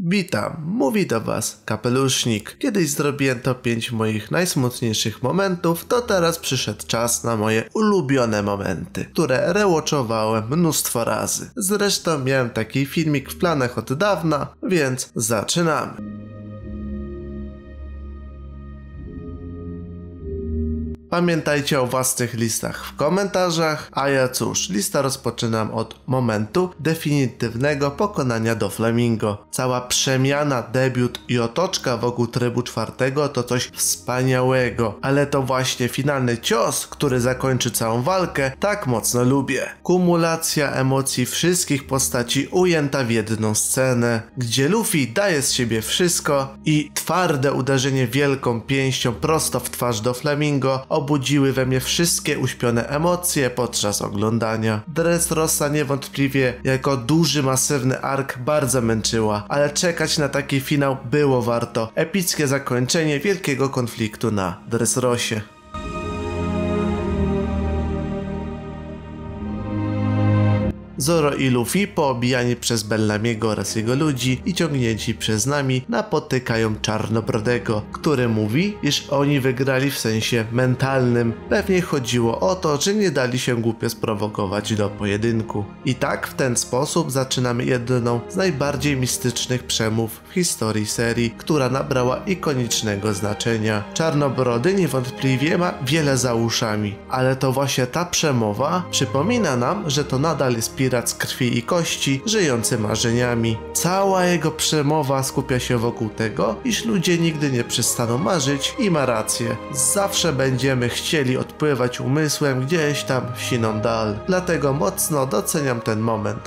Witam, mówi do was Kapelusznik. Kiedyś zrobiłem top 5 moich najsmutniejszych momentów, to teraz przyszedł czas na moje ulubione momenty, które rewatchowałem mnóstwo razy. Zresztą miałem taki filmik w planach od dawna, więc zaczynamy. Pamiętajcie o własnych listach w komentarzach, a ja cóż, lista rozpoczynam od momentu definitywnego pokonania Doflamingo. Cała przemiana, debiut i otoczka wokół trybu czwartego to coś wspaniałego, ale to właśnie finalny cios, który zakończy całą walkę, tak mocno lubię. Kumulacja emocji wszystkich postaci ujęta w jedną scenę, gdzie Luffy daje z siebie wszystko i twarde uderzenie wielką pięścią prosto w twarz Doflamingo obudziły we mnie wszystkie uśpione emocje podczas oglądania. Dressrosa niewątpliwie jako duży, masywny ark bardzo męczyła, ale czekać na taki finał było warto. Epickie zakończenie wielkiego konfliktu na Dressrosie. Zoro i Luffy, poobijani przez Bellamiego oraz jego ludzi i ciągnięci przez Nami, napotykają Czarnobrodego, który mówi, iż oni wygrali w sensie mentalnym. Pewnie chodziło o to, że nie dali się głupio sprowokować do pojedynku. I tak w ten sposób zaczynamy jedną z najbardziej mistycznych przemów w historii serii, która nabrała ikonicznego znaczenia. Czarnobrody niewątpliwie ma wiele za uszami, ale to właśnie ta przemowa przypomina nam, że to nadal jest pirat z krwi i kości, żyjący marzeniami. Cała jego przemowa skupia się wokół tego, iż ludzie nigdy nie przestaną marzyć i ma rację. Zawsze będziemy chcieli odpływać umysłem gdzieś tam w siną dal. Dlatego mocno doceniam ten moment.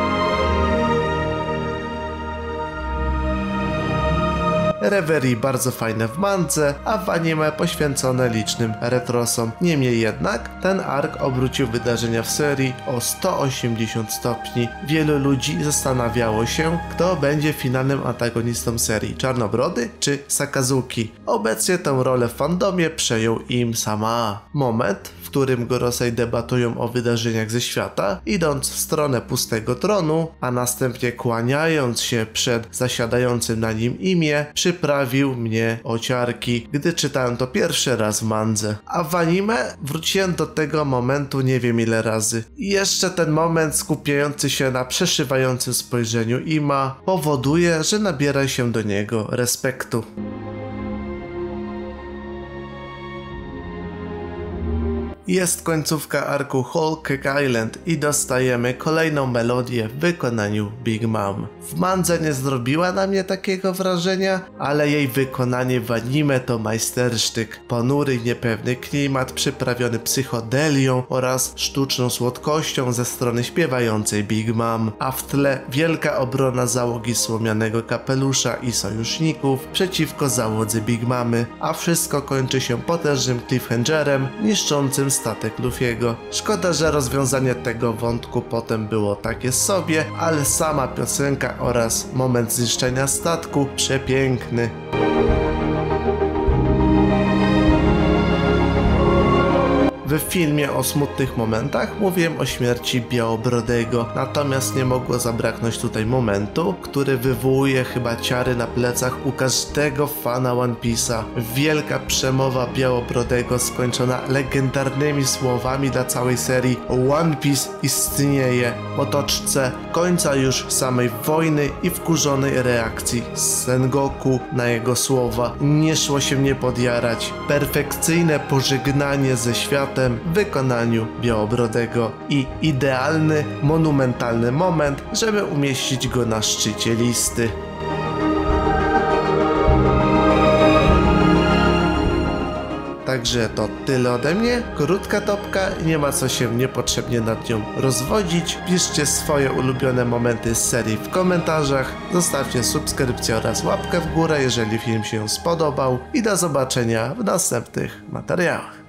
Reverie bardzo fajne w mance, a w anime poświęcone licznym retrosom. Niemniej jednak ten ark obrócił wydarzenia w serii o 180 stopni. Wielu ludzi zastanawiało się, kto będzie finalnym antagonistą serii, Czarnobrody czy Sakazuki. Obecnie tę rolę w fandomie przejął Im Sama. Moment, w którym Gorosei debatują o wydarzeniach ze świata, idąc w stronę pustego tronu, a następnie kłaniając się przed zasiadającym na nim Imie, przyprawił mnie o ciarki, gdy czytałem to pierwszy raz w mandze. A w anime wróciłem do tego momentu nie wiem ile razy. I jeszcze ten moment skupiający się na przeszywającym spojrzeniu Ima powoduje, że nabiera się do niego respektu. Jest końcówka arku Whole Cake Island i dostajemy kolejną melodię w wykonaniu Big Mom. W mandze nie zrobiła na mnie takiego wrażenia, ale jej wykonanie w anime to majstersztyk. Ponury i niepewny klimat przyprawiony psychodelią oraz sztuczną słodkością ze strony śpiewającej Big Mom, a w tle wielka obrona załogi Słomianego Kapelusza i sojuszników przeciwko załodze Big Mamy, a wszystko kończy się potężnym cliffhangerem niszczącym statek Luffy'ego. Szkoda, że rozwiązanie tego wątku potem było takie sobie, ale sama piosenka oraz moment zniszczenia statku przepiękny. W filmie o smutnych momentach mówiłem o śmierci Białobrodego, natomiast nie mogło zabraknąć tutaj momentu, który wywołuje chyba ciary na plecach u każdego fana One Piece'a. Wielka przemowa Białobrodego skończona legendarnymi słowami dla całej serii One Piece istnieje, w otoczce końca już samej wojny i wkurzonej reakcji Sengoku na jego słowa. Nie szło się nie podjarać. Perfekcyjne pożegnanie ze światem w wykonaniu Białobrodego i idealny, monumentalny moment, żeby umieścić go na szczycie listy. Także to tyle ode mnie, krótka topka, nie ma co się niepotrzebnie nad nią rozwodzić. Piszcie swoje ulubione momenty z serii w komentarzach, zostawcie subskrypcję oraz łapkę w górę, jeżeli film się spodobał i do zobaczenia w następnych materiałach.